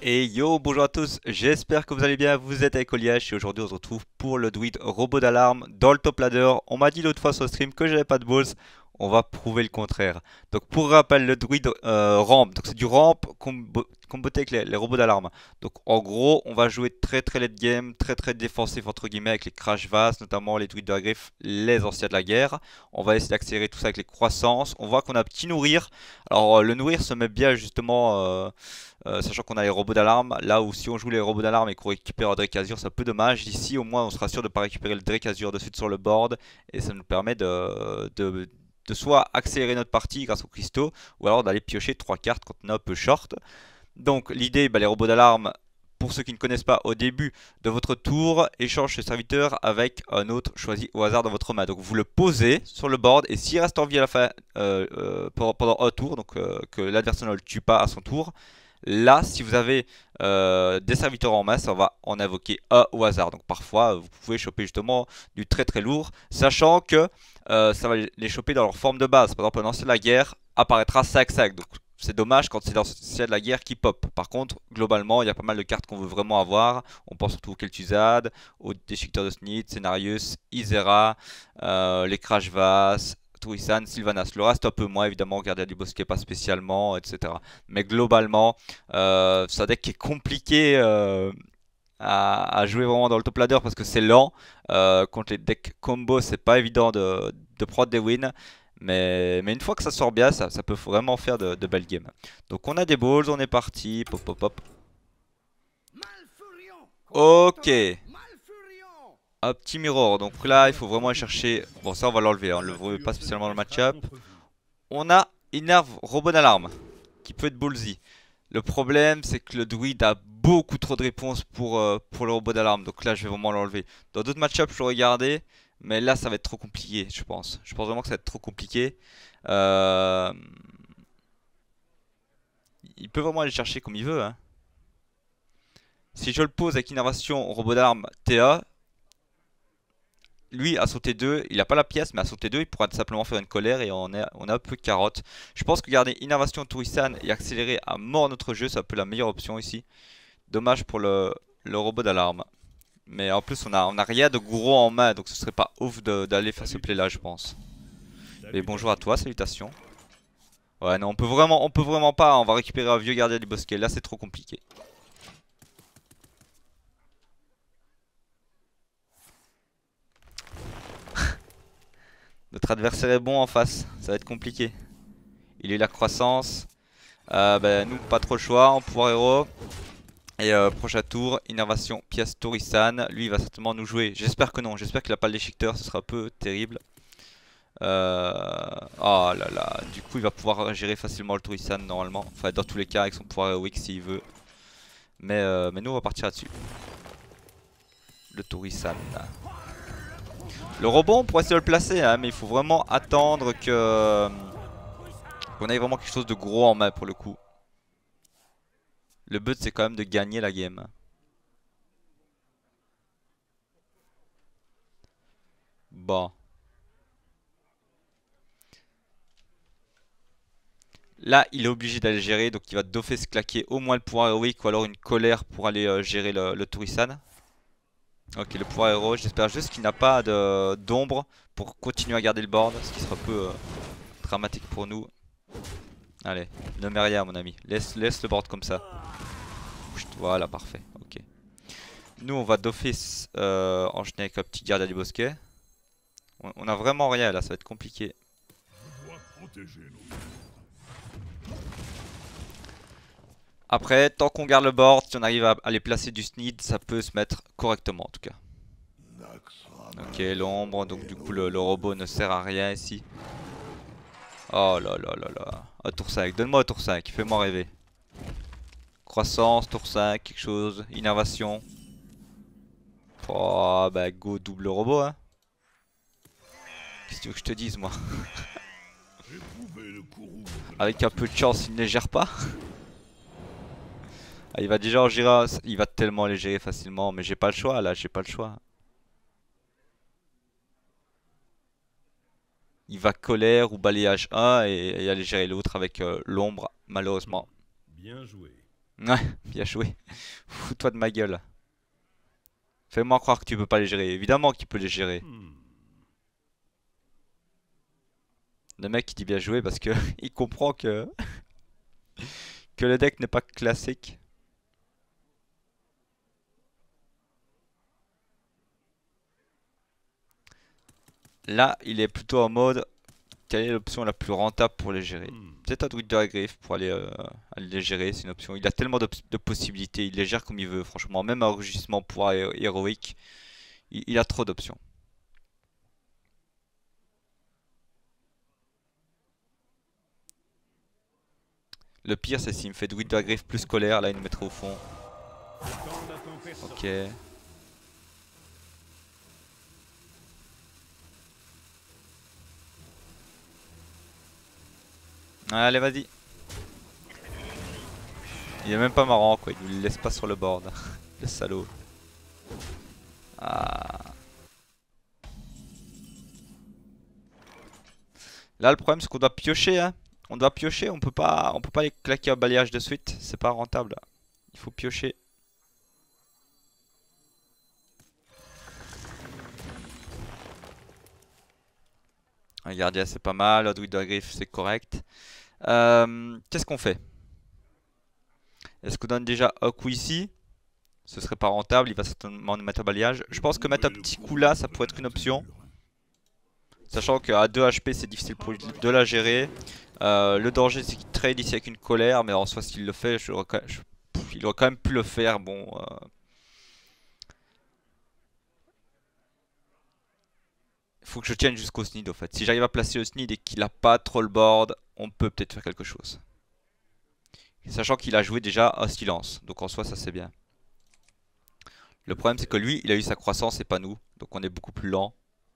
Et yo, bonjour à tous, j'espère que vous allez bien, vous êtes avec Oliash et aujourd'hui on se retrouve pour le druide robot d'alarme dans le top ladder. On m'a dit l'autre fois sur le stream que j'avais pas de balls, on va prouver le contraire. Donc pour rappel, le druide ramp, donc c'est du ramp comboté avec les robots d'alarme. Donc en gros, on va jouer très late game, très défensif entre guillemets avec les crash vases, notamment les druides de la griffe, les anciens de la guerre. On va essayer d'accélérer tout ça avec les croissances. On voit qu'on a un petit nourrir. Alors le nourrir se met bien justement... sachant qu'on a les robots d'alarme, là où si on joue les robots d'alarme et qu'on récupère un Drake Azure, c'est un peu dommage. Ici, au moins, on sera sûr de ne pas récupérer le Drake Azure de suite sur le board et ça nous permet de soit accélérer notre partie grâce aux cristaux ou alors d'aller piocher 3 cartes quand on est un peu short. Donc, l'idée, les robots d'alarme, pour ceux qui ne connaissent pas, au début de votre tour, échange ce serviteur avec un autre choisi au hasard dans votre main. Donc, vous le posez sur le board et s'il reste en vie à la fin pendant un tour, donc que l'adversaire ne le tue pas à son tour. Là, si vous avez des serviteurs en main, ça va en invoquer un au hasard. Donc parfois, vous pouvez choper justement du très lourd, sachant que ça va les choper dans leur forme de base. Par exemple, un ancien de la guerre apparaîtra 5-5. Donc c'est dommage quand c'est l'ancien de la guerre qui pop. Par contre, globalement, il y a pas mal de cartes qu'on veut vraiment avoir. On pense surtout au Kel'Thuzad, au Déchiqueteur de Snit, Cenarius, Isera, les Crash Vase, Tourissan, Sylvanas. Le reste un peu moins évidemment, Gardien du Bosquet pas spécialement, etc. Mais globalement, c'est un deck qui est compliqué à jouer vraiment dans le top ladder parce que c'est lent. Contre les decks combo, c'est pas évident de prendre des wins. Mais une fois que ça sort bien, ça peut vraiment faire de belles games. Donc on a des balls, on est parti. Pop pop pop. Ok. Un petit mirror, donc là il faut vraiment aller chercher. Bon, ça on va l'enlever, on ne le veut pas spécialement dans le match-up. On a Innerve Robot d'Alarme qui peut être ballsy. Le problème c'est que le druide a beaucoup trop de réponses pour le robot d'alarme, donc là je vais vraiment l'enlever. Dans d'autres match-up je l'aurais gardé, mais là ça va être trop compliqué, je pense. Je pense vraiment que ça va être trop compliqué. Il peut vraiment aller chercher comme il veut, hein. Si je le pose avec Innervation Robot d'Alarme TA, lui, à son T2, il n'a pas la pièce, mais à son T2, il pourra simplement faire une colère et on a un peu de carotte. Je pense que garder Innervation Tourissan et accélérer à mort notre jeu, c'est un peu la meilleure option ici. Dommage pour le robot d'alarme. Mais en plus, on a rien de gros en main, donc ce serait pas ouf d'aller faire ce play là, je pense. Et bonjour à toi, salutations. Ouais, non, on peut vraiment pas, on va récupérer un vieux gardien du bosquet, là c'est trop compliqué. Notre adversaire est bon en face, ça va être compliqué. Il a eu la croissance. Nous, pas trop le choix, en pouvoir héros. Et prochain tour, Innervation, pièce Tourissan. Lui, il va certainement nous jouer. J'espère que non, j'espère qu'il a pas le déchiqueteur, ce sera un peu terrible. Oh là là, du coup, il va pouvoir gérer facilement le Tourissan normalement. Enfin, dans tous les cas, avec son pouvoir héroïque s'il veut. Mais nous, on va partir là-dessus. Le Tourissan. Le robot, on pourrait essayer de le placer, hein, mais il faut vraiment attendre qu'on ait vraiment quelque chose de gros en main pour le coup. Le but c'est quand même de gagner la game. Bon. Là il est obligé d'aller gérer, donc il va d'office claquer au moins le pouvoir héroïque ou alors une colère pour aller gérer le Tourissan. Ok, le pouvoir héroïque, j'espère juste qu'il n'a pas d'ombre pour continuer à garder le board, ce qui sera un peu dramatique pour nous. Allez, ne mets rien mon ami, laisse le board comme ça. Voilà, parfait, ok. Nous on va d'office enchaîner avec un petit gardien du bosquet. On a vraiment rien là, ça va être compliqué. Après, tant qu'on garde le board, si on arrive à aller placer du snid, ça peut se mettre correctement en tout cas. Ok, l'ombre, donc du coup le robot ne sert à rien ici. Oh là là là là. Un tour 5, donne-moi un tour 5, fais-moi rêver. Croissance, tour 5, quelque chose, innervation. Oh bah go double robot hein. Qu'est-ce que tu veux que je te dise moi? Avec un peu de chance il ne les gère pas. Ah, il va déjà en gérer, il va tellement les gérer facilement, mais j'ai pas le choix là, j'ai pas le choix. Il va colère ou balayage 1 et aller gérer l'autre avec l'ombre malheureusement. Bien joué. Ouais, bien joué. Fous-toi de ma gueule. Fais-moi croire que tu peux pas les gérer. Évidemment qu'il peut les gérer. Le mec il dit bien joué parce que il comprend que le deck n'est pas classique. Là, il est plutôt en mode quelle est l'option la plus rentable pour les gérer. Peut-être un druide de la griffe pour aller les gérer, c'est une option. Il a tellement de possibilités, il les gère comme il veut, franchement. Même un rugissement pouvoir héroïque, il a trop d'options. Le pire, c'est s'il me fait druide de la griffe plus colère, là il me mettrait au fond. Ok. Allez, vas-y. Il est même pas marrant quoi, il nous le laisse pas sur le board. Le salaud. Ah. Là le problème c'est qu'on doit piocher hein. On doit piocher, on peut pas les claquer au balayage de suite, c'est pas rentable. Il faut piocher. Un gardien c'est pas mal, un druide de la griffe c'est correct. Qu'est-ce qu'on fait? Est-ce qu'on donne déjà un coup ici? Ce serait pas rentable, il va certainement nous mettre un balayage. Je pense que mettre un petit coup là, ça pourrait être une option. Sachant qu'à 2 HP c'est difficile pour lui de la gérer. Le danger c'est qu'il trade ici avec une colère, mais en soi s'il le fait, il aurait quand même pu le faire. Bon, il faut que je tienne jusqu'au Snid au fait. Si j'arrive à placer le Snid et qu'il a pas trop le board, on peut peut-être faire quelque chose. Sachant qu'il a joué déjà un silence, donc en soi ça c'est bien. Le problème c'est que lui il a eu sa croissance et pas nous, donc on est beaucoup plus lent.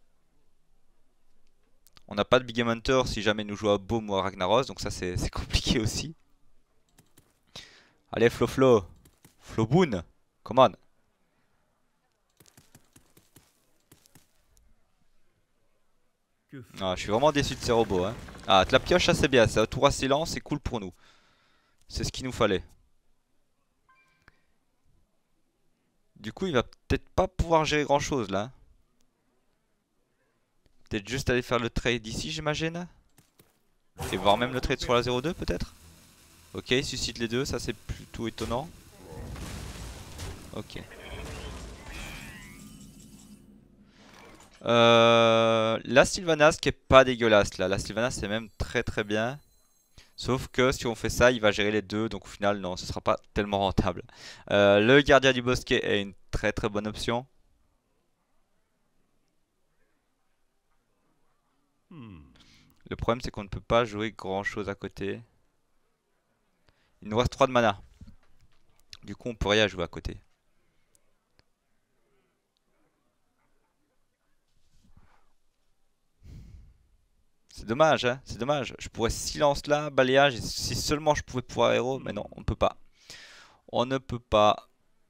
On n'a pas de Big Game Hunter si jamais nous jouons à Baume ou à Ragnaros, donc ça c'est compliqué aussi. Allez Flo Flo, Flo Boon, come on. Ah, je suis vraiment déçu de ces robots hein. Ah, la pioche ça c'est bien, c'est un tour à silence, c'est cool pour nous. C'est ce qu'il nous fallait. Du coup il va peut-être pas pouvoir gérer grand chose là. Peut-être juste aller faire le trade ici j'imagine. Et voir même le trade sur la 0-2 peut-être. Ok, il suscite les deux, ça c'est plutôt étonnant. Ok. La Sylvanas qui est pas dégueulasse là. La Sylvanas c'est même très très bien. Sauf que si on fait ça, il va gérer les deux. Donc au final, non, ce sera pas tellement rentable. Le gardien du bosquet est une très très bonne option. Le problème c'est qu'on ne peut pas jouer grand chose à côté. Il nous reste 3 de mana. Du coup on peut rien jouer à côté. C'est dommage, hein, c'est dommage. Je pourrais silence là, balayage, et si seulement je pouvais pouvoir héros, mais non, on peut pas. On ne peut pas.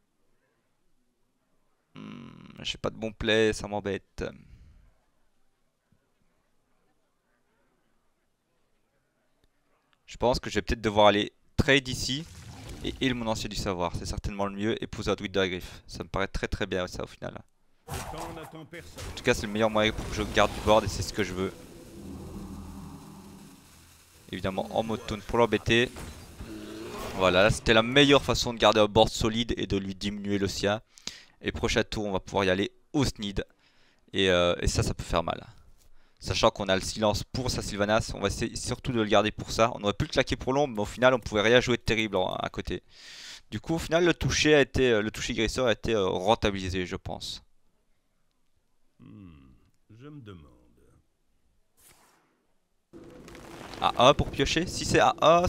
J'ai pas de bon play, ça m'embête. Je pense que je vais peut-être devoir aller trade ici et heal mon ancien du savoir. C'est certainement le mieux et poser un druide de la griffe. Ça me paraît très très bien ça au final. En tout cas c'est le meilleur moyen pour que je garde du board et c'est ce que je veux. Évidemment en mode taunt pour l'embêter. Voilà, là c'était la meilleure façon de garder un board solide et de lui diminuer le sien. Et prochain tour on va pouvoir y aller au Snid. Et ça peut faire mal. Sachant qu'on a le silence pour sa Sylvanas, on va essayer surtout de le garder pour ça. On aurait pu le claquer pour l'ombre, mais au final on pouvait rien jouer de terrible à côté. Du coup au final le toucher guérisseur a été rentabilisé je pense. Je me demande. A1 pour piocher. Si c'est A1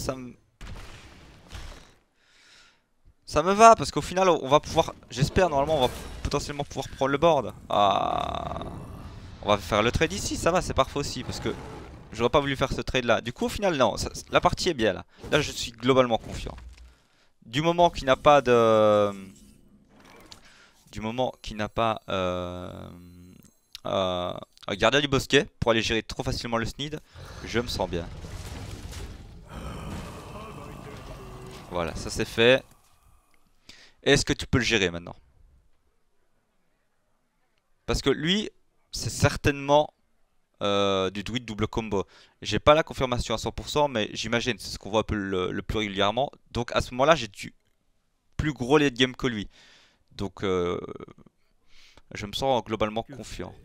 ça me va parce qu'au final on va pouvoir, j'espère normalement on va potentiellement pouvoir prendre le board. Ah. On va faire le trade ici, ça va, c'est parfait aussi parce que j'aurais pas voulu faire ce trade là. Du coup au final non, la partie est bien là. Là je suis globalement confiant. Du moment qu'il n'a pas de... Du moment qu'il n'a pas un gardien du bosquet pour aller gérer trop facilement le Snid, je me sens bien. Voilà, ça c'est fait. Est-ce que tu peux le gérer maintenant? Parce que lui, c'est certainement du druide double combo. J'ai pas la confirmation à 100%, mais j'imagine, c'est ce qu'on voit un peu le plus régulièrement. Donc à ce moment-là, j'ai du plus gros late game que lui. Donc je me sens globalement confiant.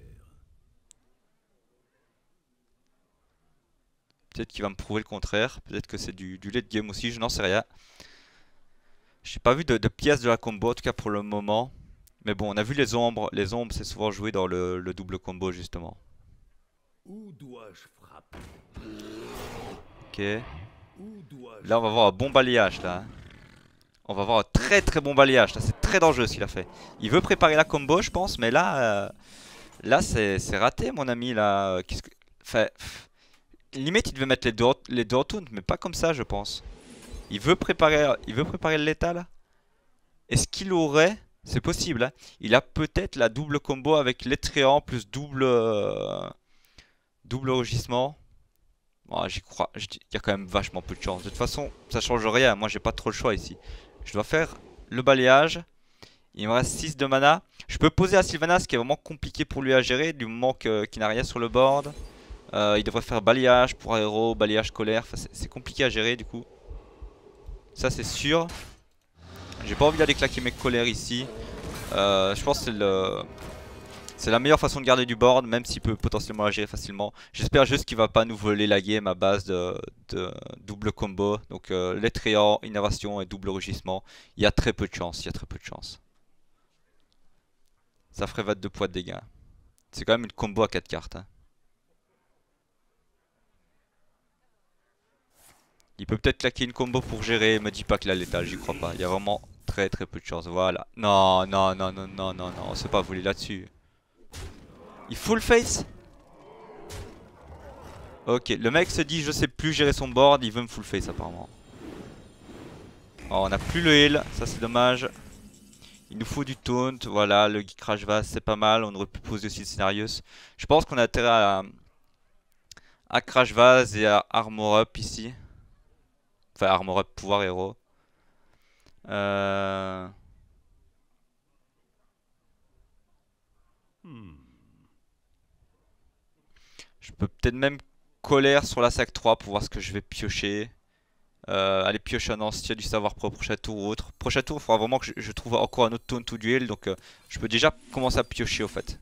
Peut-être qu'il va me prouver le contraire. Peut-être que c'est du late game aussi, je n'en sais rien. J'ai pas vu de pièces de la combo, en tout cas pour le moment. Mais bon, on a vu les ombres. Les ombres, c'est souvent joué dans le double combo, justement. Où dois-je frapper? Ok. Où dois-je Là, on va voir un bon balayage, là, hein. On va voir un très très bon balayage. Là, c'est très dangereux ce qu'il a fait. Il veut préparer la combo, je pense. Mais là c'est raté, mon ami. Là, qu'est-ce que... Enfin, limite, il devait mettre les deux en taunt, mais pas comme ça, je pense. Il veut préparer le létal. Est-ce qu'il aurait... C'est possible, hein. Il a peut-être la double combo avec l'étréant plus double rugissement. Bon, j'y crois. Il y a quand même vachement peu de chance. De toute façon, ça change rien. Moi, j'ai pas trop le choix ici. Je dois faire le balayage. Il me reste 6 de mana. Je peux poser à Sylvanas, ce qui est vraiment compliqué pour lui à gérer, du moment qu'il n'a rien sur le board. Il devrait faire balayage pour aéro, balayage colère. Enfin, c'est compliqué à gérer du coup. Ça, c'est sûr. J'ai pas envie d'aller claquer mes colères ici. Je pense que c'est la meilleure façon de garder du board, même s'il peut potentiellement la gérer facilement. J'espère juste qu'il va pas nous voler la game à base de double combo. Donc l'étréant, innovation et double rugissement. Il y a très peu de chance, il y a très peu de chance. Ça ferait 22 points de dégâts. C'est quand même une combo à 4 cartes, hein. Il peut peut-être claquer une combo pour gérer, me dis pas que la létale, j'y crois pas. Il y a vraiment très très peu de chance, voilà. Non, non, non, non, non, non, non, on s'est pas volé là-dessus. Il full face? Ok, le mec se dit je sais plus gérer son board, il veut me full face apparemment. Oh, on a plus le heal, ça c'est dommage. Il nous faut du taunt, voilà, le Crash Vase c'est pas mal, on aurait pu poser aussi le Scenarios. Je pense qu'on a intérêt à Crash Vase et à Armor Up ici. Enfin, Armor Up, pouvoir héros. Euh... Je peux peut-être même colère sur la sac 3 pour voir ce que je vais piocher. Aller piocher un ancien du savoir pro prochain tour ou autre. Prochain tour, il faudra vraiment que je trouve encore un autre taunt ou duel. Donc je peux déjà commencer à piocher au fait.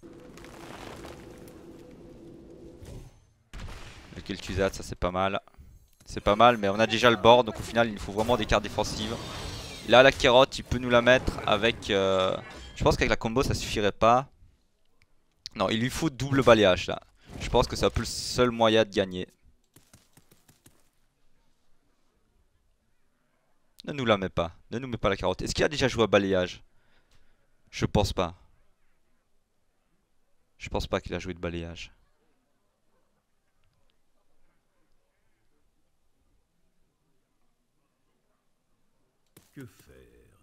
Le Kel'Thuzad, ça c'est pas mal. C'est pas mal, mais on a déjà le board. Donc au final, il nous faut vraiment des cartes défensives. Là, la carotte, il peut nous la mettre avec... Je pense qu'avec la combo, ça suffirait pas. Non, il lui faut double balayage là. Je pense que c'est un peu le seul moyen de gagner. Ne nous la mets pas. Ne nous mets pas la carotte. Est-ce qu'il a déjà joué à balayage? Je pense pas. Je pense pas qu'il a joué de balayage. Que faire?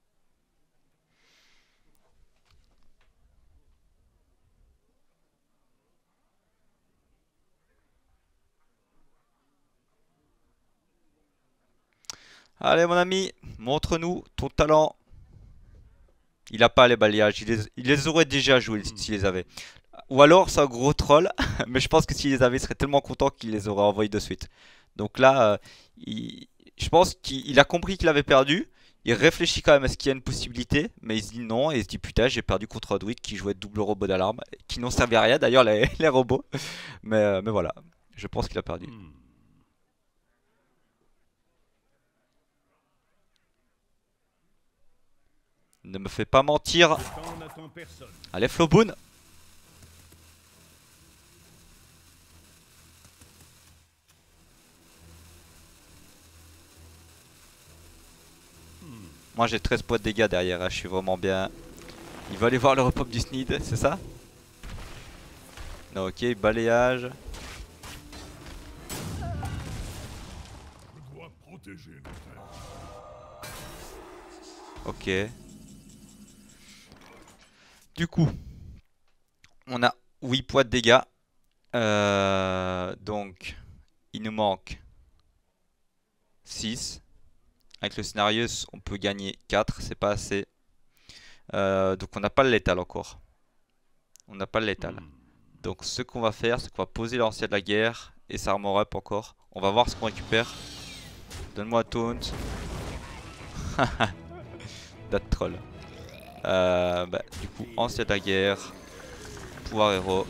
Allez mon ami, montre-nous ton talent. Il a pas les balayages. Il les aurait déjà joués s'il les avait. Ou alors c'est un gros troll. Mais je pense que s'il les avait, il serait tellement content qu'il les aurait envoyés de suite. Donc là, je pense qu'il a compris qu'il avait perdu. Il réfléchit quand même à ce qu'il y a une possibilité, mais il se dit non et il se dit putain j'ai perdu contre un druide qui jouait double robot d'alarme, qui n'ont servi à rien d'ailleurs les robots. Mais voilà, je pense qu'il a perdu. Ne me fais pas mentir. Le temps n'attend personne. Allez Floboon. Moi j'ai 13 points de dégâts derrière, hein, je suis vraiment bien. Il va aller voir le repop du Sneed, c'est ça? Non, ok, balayage. Je dois protéger nos terres. Ok. Du coup, on a 8 points de dégâts. Donc, il nous manque 6. Avec le scénario, on peut gagner 4, c'est pas assez. Donc on n'a pas le létal encore. On n'a pas le létal. Donc ce qu'on va faire, c'est qu'on va poser l'ancien de la guerre et sa armor up encore. On va voir ce qu'on récupère. Donne-moi un taunt. Date troll. Du coup, ancien de la guerre. Pouvoir héros.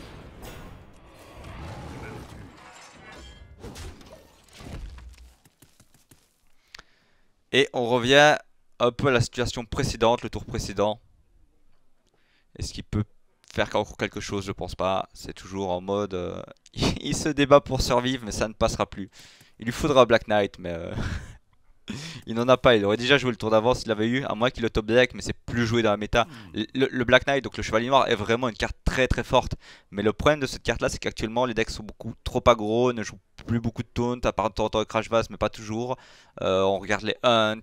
Et on revient un peu à la situation précédente, le tour précédent. Est-ce qu'il peut faire encore quelque chose? Je pense pas. C'est toujours en mode... il se débat pour survivre, mais ça ne passera plus. Il lui faudra Black Knight, mais... il n'en a pas. Il aurait déjà joué le tour d'avant s'il l'avait eu, à moins qu'il le top deck, mais c'est plus joué dans la méta. Le Black Knight, donc le Chevalier Noir, est vraiment une carte très très forte. Mais le problème de cette carte là, c'est qu'actuellement les decks sont beaucoup trop aggro, ne jouent plus beaucoup de taunt, à part de temps en temps Crash Vase, mais pas toujours. On regarde les Hunt,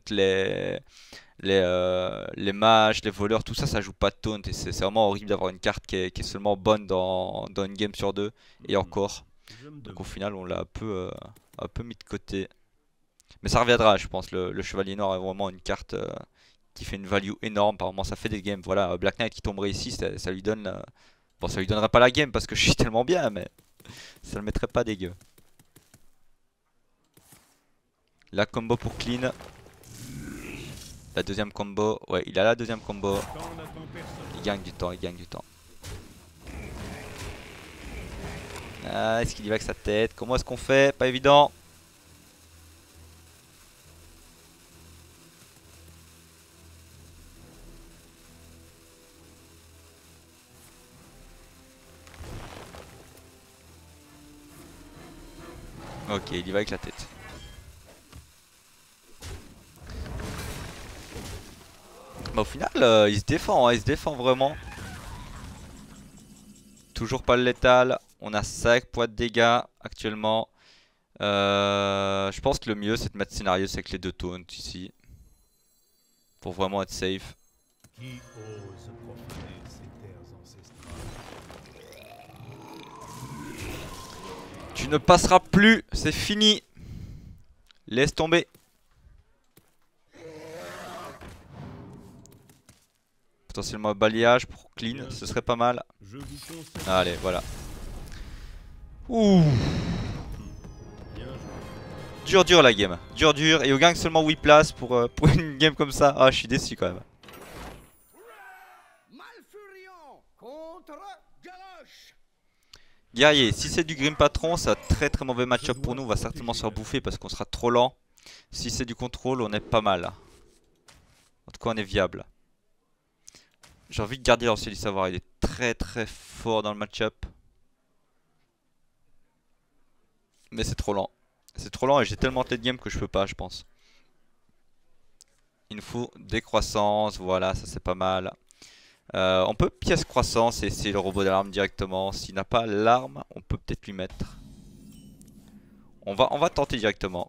les mages, les voleurs, tout ça, ça joue pas de taunt. Et c'est vraiment horrible d'avoir une carte qui est seulement bonne dans une game sur deux, et encore. Donc au final, on l'a un peu mis de côté. Mais ça reviendra, je pense. Le Chevalier Noir est vraiment une carte qui fait une value énorme. Par moment, ça fait des games. Voilà, Black Knight qui tomberait ici, ça lui donne. Bon, ça lui donnerait pas la game parce que je suis tellement bien, mais ça le mettrait pas dégueu. La combo pour clean. La deuxième combo. Ouais, il a la deuxième combo. Il gagne du temps, il gagne du temps. Ah, est-ce qu'il y va avec sa tête? Comment est-ce qu'on fait? Pas évident. Ok, il y va avec la tête. Bah au final, il se défend, hein, il se défend vraiment. Toujours pas le létal. On a 5 points de dégâts actuellement. Je pense que le mieux c'est de mettre scénario avec les deux taunts ici. Pour vraiment être safe. Qui ose profaner ces terres ancestrales? Tu ne passeras plus, c'est fini. Laisse tomber. Potentiellement un balayage pour clean, ce serait pas mal. Allez, voilà. Ouh. Dur la game. Dur. Et on gagne seulement 8 places pour une game comme ça. Ah, je suis déçu quand même. Guerrier, si c'est du Grim Patron, c'est un très très mauvais match-up pour nous. On va certainement se faire bouffer parce qu'on sera trop lent. Si c'est du contrôle, on est pas mal. En tout cas, on est viable. J'ai envie de garder l'ancien du savoir. Il est très très fort dans le match-up. Mais c'est trop lent. C'est trop lent et j'ai tellement de late game que je peux pas, je pense. Il nous faut décroissance. Voilà, ça c'est pas mal. On peut pièce croissance et essayer le robot d'alarme directement. S'il n'a pas l'arme, on peut peut-être lui mettre. On va tenter directement.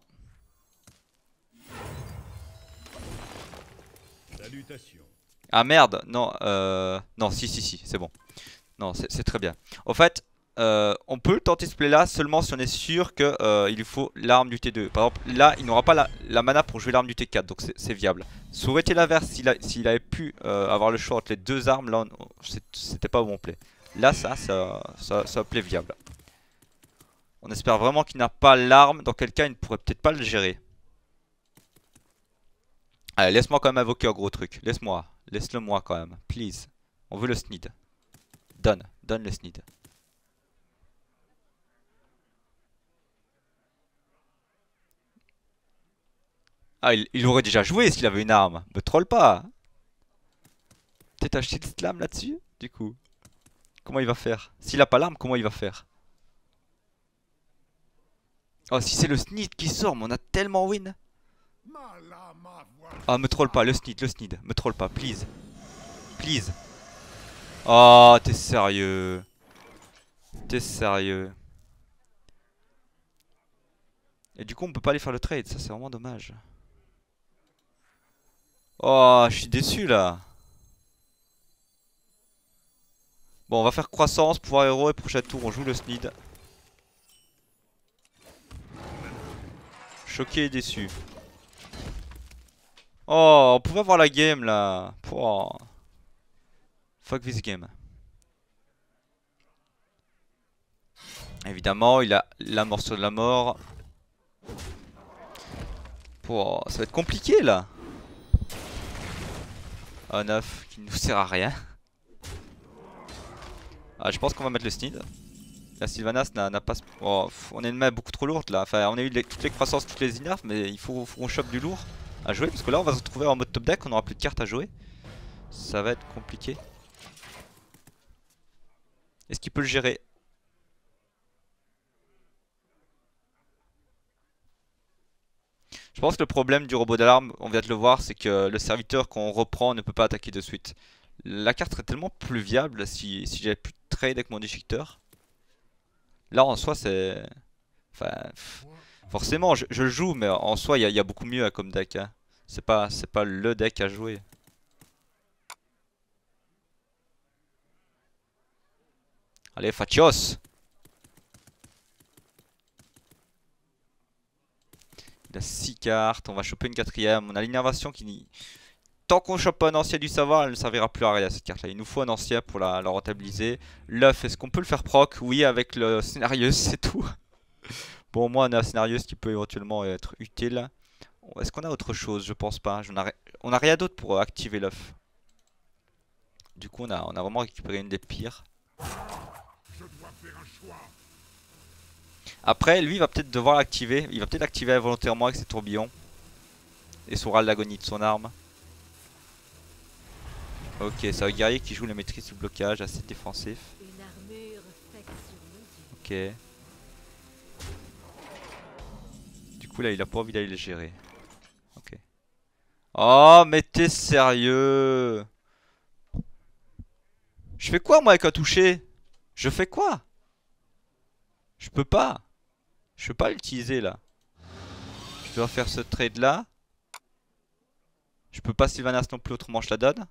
Salutations. Ah merde, non, non, si, c'est bon. Non, c'est très bien. En fait, on peut tenter ce play là seulement si on est sûr qu'il lui faut l'arme du T2. Par exemple, là, il n'aura pas la mana pour jouer l'arme du T4, donc c'est viable. Ça aurait été l'inverse s'il avait pu avoir le choix entre les deux armes, là, c'était pas un bon play. Là, c'est un play viable. On espère vraiment qu'il n'a pas l'arme, dans quel cas il ne pourrait peut-être pas le gérer. Allez, laisse-moi quand même invoquer un gros truc. Laisse-le moi quand même, please. On veut le snid. Donne le snid. Ah, il aurait déjà joué s'il avait une arme. Me troll pas. Peut-être un shield slam là-dessus, du coup. Comment il va faire? S'il a pas l'arme, comment il va faire? Oh, si c'est le snid qui sort, mais on a tellement win. Ah, me troll pas, le snid. Me troll pas, please. Please. Oh, t'es sérieux? T'es sérieux? Et du coup, on peut pas aller faire le trade, ça c'est vraiment dommage. Oh, je suis déçu là. Bon, on va faire croissance, pouvoir héros et prochain tour on joue le snid. Choqué et déçu. Oh, on pouvait avoir la game là. Pouah. Fuck this game. Évidemment, il a la morsure de la mort. Pouah, ça va être compliqué là. Un 9 qui ne nous sert à rien. Ah, je pense qu'on va mettre le Sneed. La Sylvanas n'a pas... Oh, on est une main beaucoup trop lourde là. Enfin, on a eu toutes les croissances, toutes les innerves, mais il faut qu'on chope du lourd à jouer. Parce que là, on va se retrouver en mode top deck, on aura plus de cartes à jouer. Ça va être compliqué. Est-ce qu'il peut le gérer? Je pense que le problème du robot d'alarme, on vient de le voir, c'est que le serviteur qu'on reprend ne peut pas attaquer de suite. La carte serait tellement plus viable si j'avais plus de trade avec mon déchiqueteur. Là en soi c'est... Enfin... Forcément je le joue mais en soi il y a beaucoup mieux comme deck. Hein. C'est pas le deck à jouer. Allez Fatios! Il a 6 cartes, on va choper une quatrième. On a l'innervation qui... Tant qu'on chope pas un ancien du savoir, elle ne servira plus à rien cette carte là. Il nous faut un ancien pour la rentabiliser. L'œuf, est-ce qu'on peut le faire proc? Oui, avec le scénario, c'est tout. Bon, moi, on a un scénario qui peut éventuellement être utile. Est-ce qu'on a autre chose? Je pense pas. On a rien d'autre pour activer l'œuf. Du coup, on a vraiment récupéré une des pires. Après, lui, il va peut-être devoir l'activer. Il va peut-être l'activer involontairement avec ses tourbillons. Et son râle d'agonie de son arme. Ok, c'est un guerrier qui joue la maîtrise du blocage, assez défensif. Ok. Du coup là il a pas envie d'aller les gérer. Ok. Oh mais t'es sérieux? Je fais quoi moi avec un toucher? Je fais quoi? Je peux pas. Je peux pas l'utiliser là. Je dois faire ce trade là. Je peux pas Sylvanas non plus, autrement je la donne.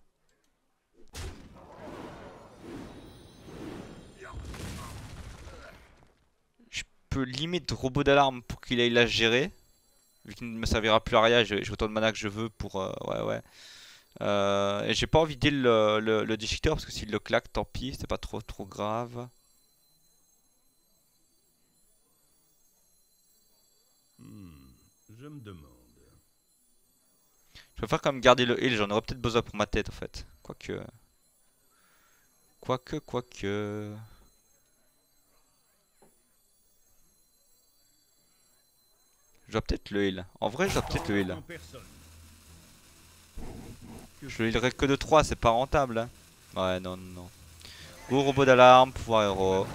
Je peux limite robot d'alarme pour qu'il aille la gérer. Vu qu'il ne me servira plus à rien, j'ai autant de mana que je veux pour... ouais ouais. Et j'ai pas envie d'heal le déchiqueteur parce que s'il le claque, tant pis, c'est pas trop grave. Je me demande. Je préfère quand même garder le heal, j'en aurais peut-être besoin pour ma tête en fait. Quoique. Je dois peut-être le heal. En vrai, je dois peut-être le heal. Je le healerai que de 3, c'est pas rentable. Hein. Ouais, non. Go robot d'alarme, pouvoir héros.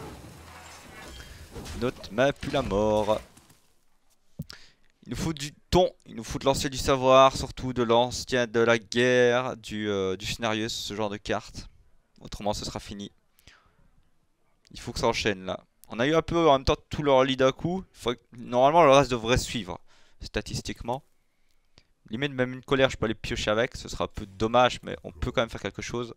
Notre map pue la mort. Il nous faut du ton, il nous faut de l'ancien du savoir, surtout de l'ancien de la guerre, du scénario, ce genre de carte. Autrement, ce sera fini. Il faut que ça enchaîne là. On a eu un peu en même temps tout leur lead à coup. Normalement, le reste devrait suivre, statistiquement. Limite, même une colère, je peux aller piocher avec. Ce sera un peu dommage, mais on peut quand même faire quelque chose.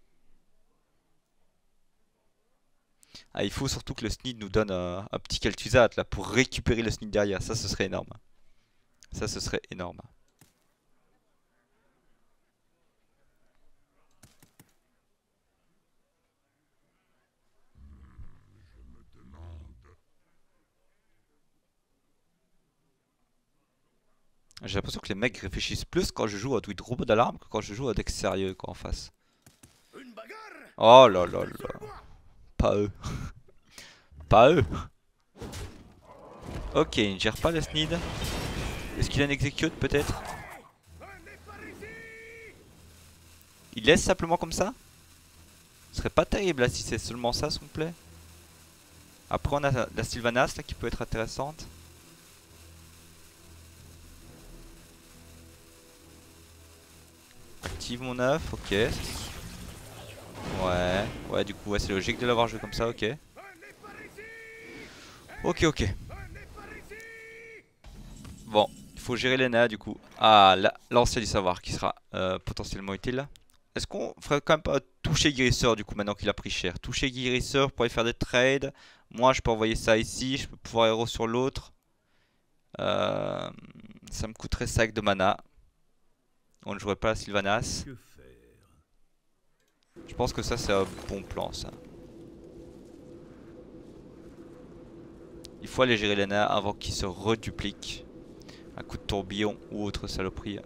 Ah, il faut surtout que le Sneed nous donne un petit Kel'Thuzad là pour récupérer le Sneed derrière. Ça, ce serait énorme. Ça, ce serait énorme. J'ai l'impression que les mecs réfléchissent plus quand je joue à Druid Robot d'alarme que quand je joue à deck sérieux quoi en face. Oh là là là. Pas eux. Pas eux. Ok, il ne gère pas le Sneed. Est-ce qu'il a un execute peut-être? Il laisse simplement comme ça? Ce serait pas terrible là si c'est seulement ça son play. Après on a la Sylvanas là qui peut être intéressante. Active mon œuf, ok. Ouais, du coup ouais, c'est logique de l'avoir joué comme ça, ok. Ok. Bon, il faut gérer les nains du coup. Ah, l'ancien du savoir qui sera potentiellement utile. Est-ce qu'on ferait quand même pas toucher guérisseur du coup maintenant qu'il a pris cher? Toucher guérisseur pour aller faire des trades. Moi je peux envoyer ça ici, je peux pouvoir héros sur l'autre. Ça me coûterait 5 de mana. On ne jouerait pas à Sylvanas. Que faire? Je pense que ça c'est un bon plan ça. Il faut aller gérer les nains avant qu'ils se redupliquent. Un coup de tourbillon ou autre saloperie.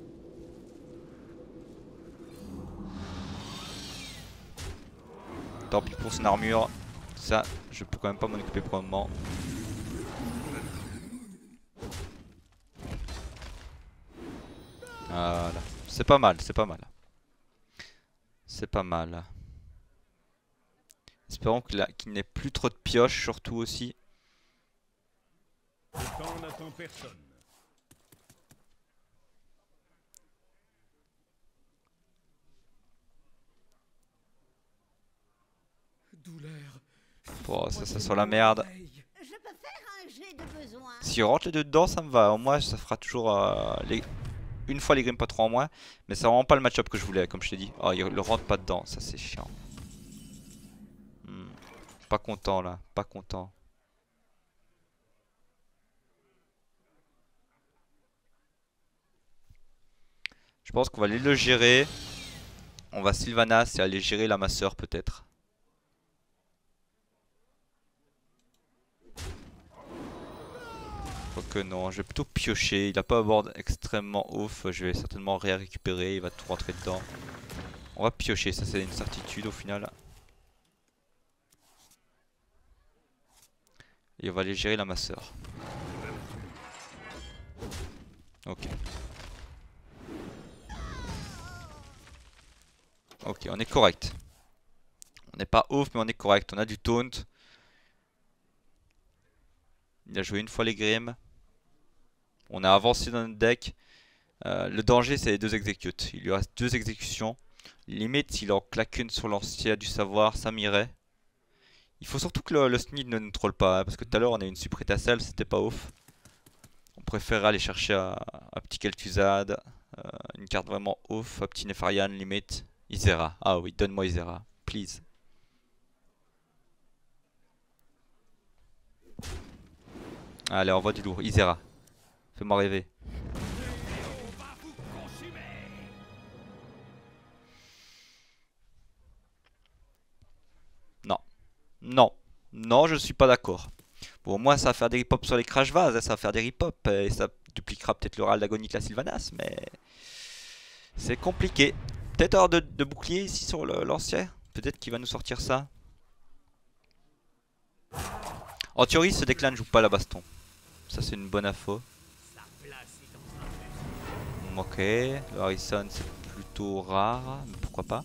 Tant pis pour son armure. Ça, je peux quand même pas m'en occuper pour le moment. Voilà. C'est pas mal, c'est pas mal. C'est pas mal. Espérons qu'il n'ait plus trop de pioches, surtout aussi. Le temps n'attend personne. Douleur. Bon, ça sent la merde. Je peux faire un jet de besoin. Si on rentre les deux dedans, ça me va. Au moins, ça fera toujours une fois les Grim Patron en moins. Mais c'est vraiment pas le match-up que je voulais, comme je t'ai dit. Oh, il le rentre pas dedans, ça c'est chiant. Pas content là, pas content. Je pense qu'on va aller le gérer. On va Sylvanas et aller gérer la masseur peut-être. Quoique non, je vais plutôt piocher. Il a pas un board extrêmement ouf. Je vais certainement rien récupérer. Il va tout rentrer dedans. On va piocher, ça c'est une certitude au final. Et on va aller gérer la masseur. Ok. Ok, on est correct. On n'est pas ouf, mais on est correct. On a du taunt. Il a joué une fois les Grim. On a avancé dans notre deck. Le danger, c'est les deux executes. Il lui reste deux exécutions. Limite, s'il en claque une sur l'ancien du savoir, ça m'irait. Il faut surtout que le Snid ne nous troll pas. Parce que tout à l'heure, on a eu une Suprétacelle, c'était pas ouf. On préférerait aller chercher un petit Kel'Thuzad. Une carte vraiment ouf. Un petit Nefarian, limite. Isera. Ah oui, donne-moi Isera. Please. Allez, envoie du lourd. Isera. Fais-moi rêver. Non. Non. Non, je suis pas d'accord. Bon, moi, ça va faire des rip-hop sur les Crash Vase. Ça va faire des rip-hop. Et ça dupliquera peut-être le Ral d'Agonie de la Sylvanas. Mais c'est compliqué. Peut-être avoir de bouclier ici sur l'ancien. Peut-être qu'il va nous sortir ça. En théorie, ce deck-là ne joue pas la baston. Ça, c'est une bonne info. Ok, le Harrison, c'est plutôt rare. Mais pourquoi pas.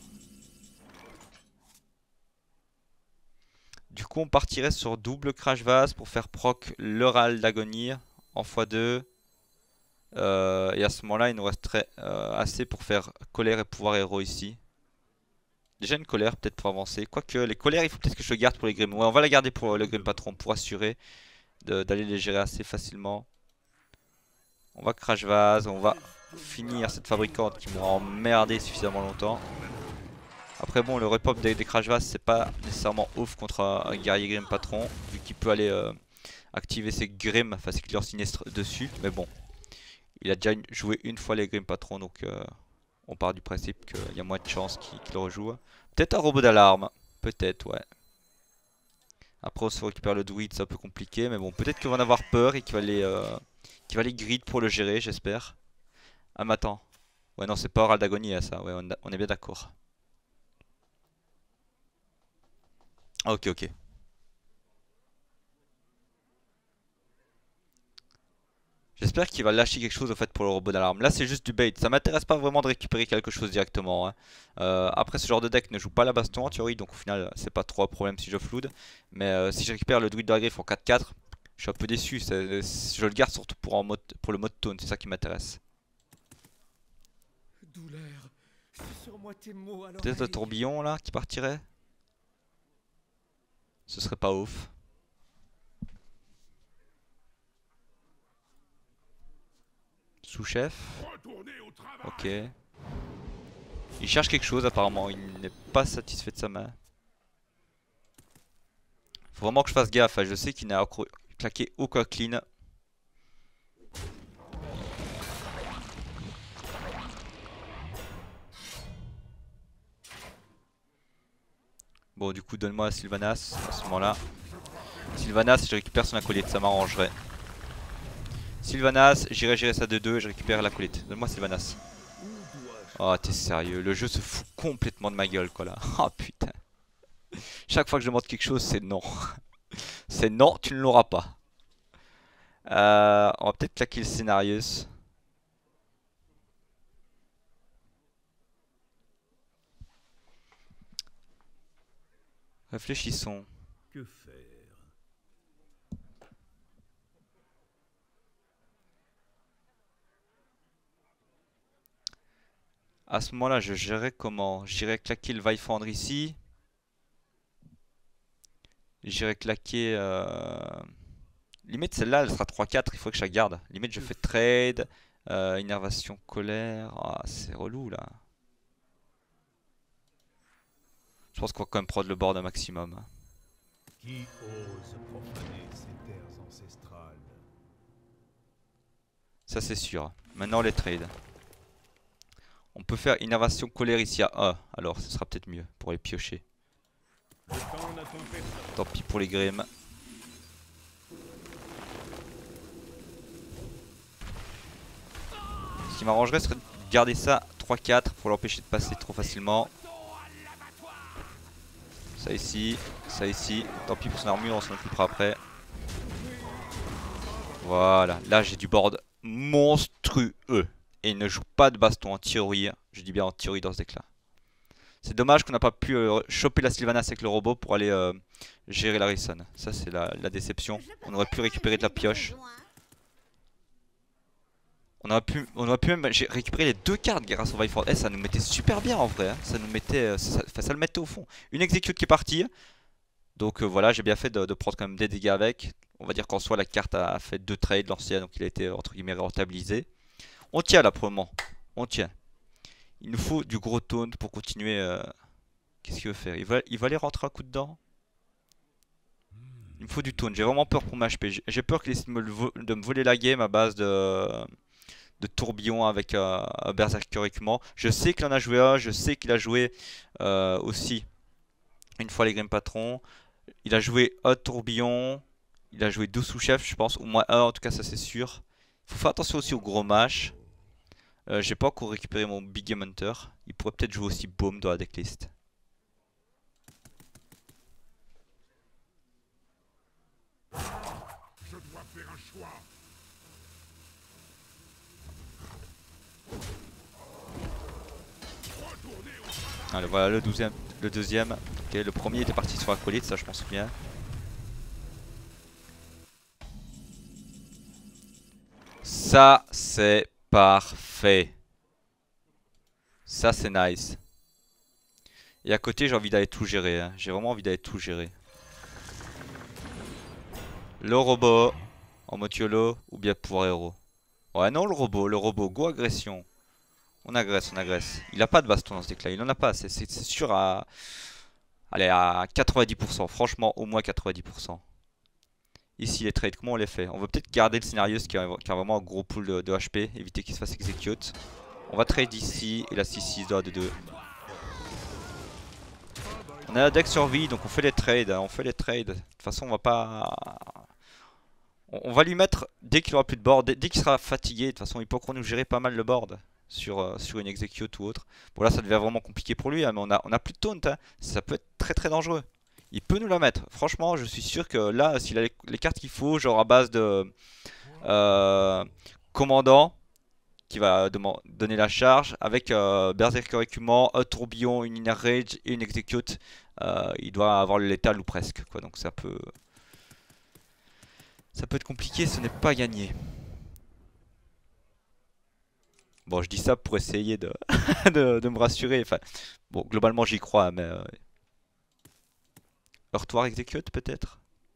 Du coup, on partirait sur double Crash Vase pour faire proc le Ral d'Agonie en x2. Et à ce moment-là, il nous resterait assez pour faire colère et pouvoir héros ici. Déjà une colère peut-être pour avancer. Quoique les colères, il faut peut-être que je le garde pour les Grim. Ouais, on va la garder pour le Grim Patron pour assurer d'aller les gérer assez facilement. On va Crash Vase, on va finir cette fabricante qui m'aura emmerdé suffisamment longtemps. Après bon, le repop des Crash Vase, c'est pas nécessairement ouf contre un guerrier Grim Patron, vu qu'il peut aller activer ses Grim, enfin ses clients sinistres dessus. Mais bon, il a déjà joué une fois les Grim Patron, donc on part du principe qu'il y a moins de chances qu'il rejoue. Peut-être un robot d'alarme, peut-être, ouais. Après on se récupère le druide, c'est un peu compliqué, mais bon, peut-être qu'il va en avoir peur et qu'il va les grid pour le gérer, j'espère. Ah mais attends. Ouais non, c'est pas Oral d'Agonie hein, ça, ouais, on est bien d'accord. Ok, ok. J'espère qu'il va lâcher quelque chose au fait pour le robot d'alarme. Là c'est juste du bait, ça m'intéresse pas vraiment de récupérer quelque chose directement hein. Après ce genre de deck ne joue pas la baston en théorie, donc au final c'est pas trop un problème si je flood. Mais si je récupère le druide de la griffe en 4-4, je suis un peu déçu. Je le garde surtout pour le mode taunt, c'est ça qui m'intéresse. Douleur. Sur-moi tes mots à Peut-être le l'oreille. tourbillon là qui partirait. Ce serait pas ouf. Sous-chef. Ok. Il cherche quelque chose apparemment, il n'est pas satisfait de sa main. Faut vraiment que je fasse gaffe, hein. Je sais qu'il n'a claqué aucun clean. Bon, du coup, donne-moi Sylvanas à ce moment-là. Sylvanas, je récupère son acolyte, ça m'arrangerait. Sylvanas, j'irai gérer ça de 2 et je récupère l'acolyte. Donne-moi Sylvanas. Oh, t'es sérieux, le jeu se fout complètement de ma gueule, quoi, là. Oh, putain. Chaque fois que je demande quelque chose, c'est non. C'est non, tu ne l'auras pas. On va peut-être claquer le scénarius. Réfléchissons. Que faire? À ce moment-là, je gérerais comment? J'irais claquer le Vaifandre ici. J'irais claquer... Limite, celle-là, elle sera 3-4, il faut que je la garde. Limite, je fais trade, innervation, colère... Ah, c'est relou, là. Je pense qu'on va quand même prendre le board un maximum. Qui ose profaner ces terres ancestrales? Ça, c'est sûr. Maintenant, les trades. On peut faire innervation, colère ici à A. Alors, ce sera peut-être mieux pour les piocher. Le temps n'attend personne. Tant pis pour les grims. Ce qui m'arrangerait serait de garder ça 3-4 pour l'empêcher de passer trop facilement. Ça ici, ça ici. Tant pis pour son armure, on s'en occupera après. Voilà, là j'ai du board monstrueux. Et il ne joue pas de baston en théorie. Je dis bien en théorie dans ce deck là. C'est dommage qu'on n'a pas pu choper la Sylvanas avec le robot pour aller gérer la Rison. Ça c'est la déception. On aurait pu récupérer de la pioche. On aurait pu même récupérer les 2 cartes grâce au Viford. Eh, ça nous mettait super bien en vrai. Hein. Ça nous mettait, ça le mettait au fond. Une execute qui est partie. Donc voilà, j'ai bien fait de prendre quand même des dégâts avec. On va dire qu'en soi la carte a fait 2 trades l'ancien, donc il a été entre guillemets rentabilisé. On tient là pour le moment. On tient. Il nous faut du gros taunt pour continuer. Qu'est-ce qu'il veut faire? Il va aller rentrer un coup dedans. Il me faut du taunt. J'ai vraiment peur pour ma HP. J'ai peur qu'il essaie de me voler la game à base de tourbillon avec Berserker équipement. Je sais qu'il en a joué un, je sais qu'il a joué aussi une fois les Grim Patrons. Il a joué un tourbillon, il a joué 2 sous-chefs, je pense, au moins un en tout cas, ça c'est sûr. Faut faire attention aussi au gros mâche. J'ai pas encore récupéré mon Big Game Hunter. Il pourrait peut-être jouer aussi Baume dans la decklist. Je dois faire un choix. Allez, voilà le deuxième. Ok, le premier était parti sur Acolyte, ça je m'en souviens. Ça c'est parfait. Ça c'est nice. Et à côté j'ai envie d'aller tout gérer. Hein. J'ai vraiment envie d'aller tout gérer. Le robot en mode YOLO ou bien pouvoir héros. Ouais non le robot, go agression. On agresse, on agresse. Il a pas de baston dans ce deck là, il en a pas, c'est sûr à... Allez à 90%, franchement au moins 90%. Ici les trades, comment on les fait? On va peut-être garder le scénario qui a vraiment un gros pool de HP, éviter qu'il se fasse execute. On va trade ici et la 6-6 doit de 2. On a la deck survie donc on fait les trades, on fait les trades. De toute façon on va pas... On va lui mettre, dès qu'il aura plus de board, dès qu'il sera fatigué, de toute façon il peut encore nous gérer pas mal le board. Sur une execute ou autre. Bon là ça devient vraiment compliqué pour lui, hein, mais on a plus de taunt, hein. Ça peut être très très dangereux. Il peut nous la mettre, franchement je suis sûr que là s'il a les cartes qu'il faut, genre à base de commandant, qui va donner la charge, avec Berserker équipement, un tourbillon, une inner rage et une execute, il doit avoir le létal ou presque, quoi. Donc ça peut être compliqué, ce n'est pas gagné. Bon, je dis ça pour essayer de, de me rassurer. Enfin, bon, globalement, j'y crois, mais... Heurtoir execute, peut-être?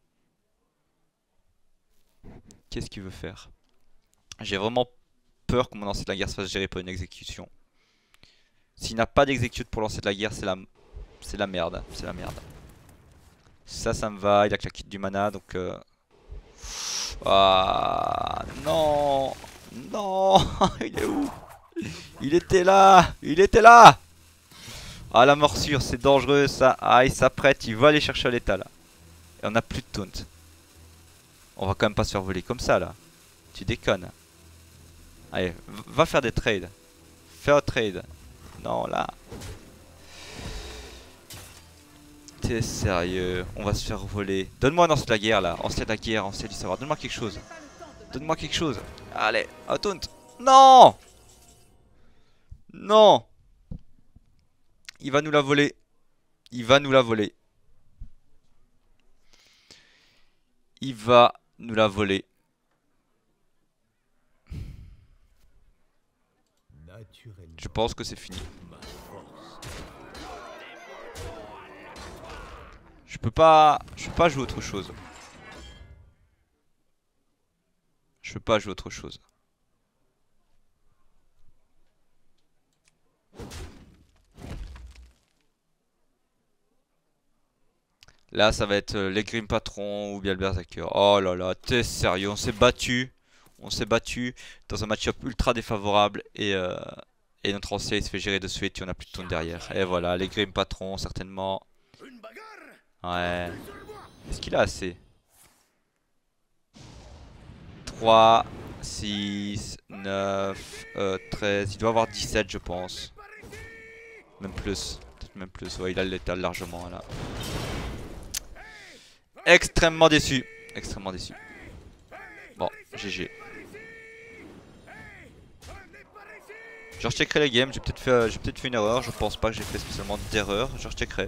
Qu'est-ce qu'il veut faire? J'ai vraiment peur que mon lancer de la guerre se fasse gérer par une exécution. S'il n'a pas d'exécute pour lancer de la guerre, c'est la merde. C'est la merde. Ça me va. Il a claqué du mana, donc... Ah, non! Non! Il est où? Il était là! Il était là! Ah, la morsure, c'est dangereux ça. Ah, il s'apprête, il va aller chercher à l'état là. Et on a plus de taunt. On va quand même pas se faire voler comme ça là. Tu déconnes. Allez, va faire des trades. Fais un trade. Non, là. T'es sérieux? On va se faire voler. Donne-moi un ancien de la guerre là. Ancien de la guerre, ancien du savoir. Donne-moi quelque chose. Donne-moi quelque chose. Allez, un taunt. Non! Non! Il va nous la voler. Il va nous la voler. Il va nous la voler. Naturellement. Je pense que c'est fini. Ma force. Je peux pas jouer autre chose. Je peux pas jouer autre chose. Là, ça va être les Grim Patrons ou bien le Berserker. Oh là là, t'es sérieux? On s'est battu. On s'est battu dans un match-up ultra défavorable. Et notre ancien il se fait gérer de suite. Et on a plus de tourne derrière. Et voilà, les Grim Patrons, certainement. Ouais. Est-ce qu'il a assez? 3, 6, 9, 13. Il doit avoir 17, je pense. Même plus. Peut-être même plus. Ouais, il a le létal largement là. Extrêmement déçu. Extrêmement déçu. Bon, GG. Je recheckerai les games. J'ai peut-être fait une erreur. Je pense pas que j'ai fait spécialement d'erreur. Je recheckerai.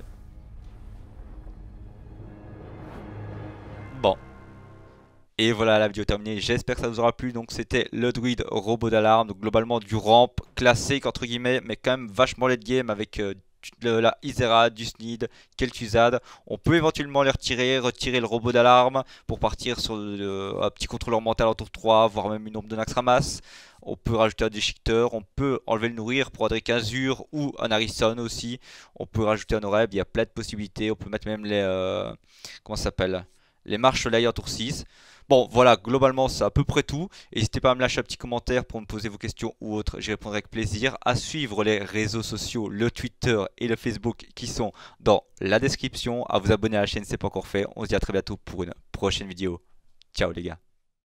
Bon. Et voilà, la vidéo terminée. J'espère que ça vous aura plu. Donc c'était le druide robot d'alarme. Donc globalement du ramp classique entre guillemets, mais quand même vachement late game avec la Isera, du Sneed, Kel'Thuzad. On peut éventuellement les retirer le robot d'alarme pour partir sur un petit contrôleur mental en tour 3, voire même une ombre de Naxxramas. On peut rajouter un déchiqueteur, on peut enlever le nourrir pour Adric Azur ou un Harrison aussi. On peut rajouter un Oreb, il y a plein de possibilités. On peut mettre même les comment ça s'appelle, les marche-soleil en tour 6. Bon voilà, globalement c'est à peu près tout. N'hésitez pas à me lâcher un petit commentaire pour me poser vos questions ou autres, j'y répondrai avec plaisir. À suivre les réseaux sociaux, le Twitter et le Facebook qui sont dans la description. À vous abonner à la chaîne si ce n'est pas encore fait. On se dit à très bientôt pour une prochaine vidéo. Ciao les gars.